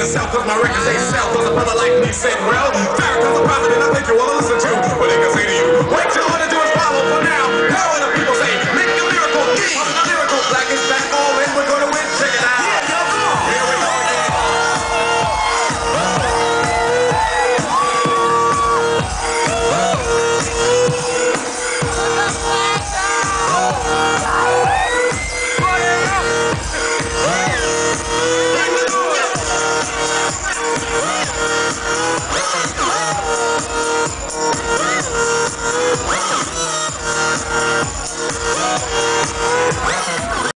yourself, cause my records ain't sell. Cause a brother like me said, well, Farrakhan's a prophet and I think you wanna listen to